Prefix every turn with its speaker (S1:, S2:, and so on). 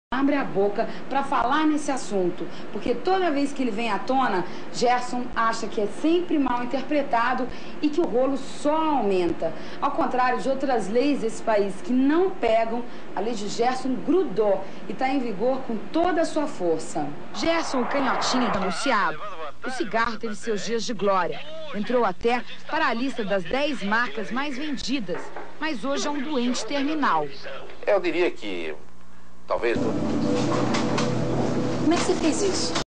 S1: Abre a boca para falar nesse assunto, porque toda vez que ele vem à tona, Gerson acha que é sempre mal interpretado e que o rolo só aumenta. Ao contrário de outras leis desse país que não pegam, a lei de Gerson grudou e está em vigor com toda a sua força.
S2: Gerson, o canhotinho denunciado. O cigarro teve seus dias de glória. Entrou até para a lista das 10 marcas mais vendidas, mas hoje é um doente terminal.
S3: Eu diria que talvez...
S4: Como é que você fez isso?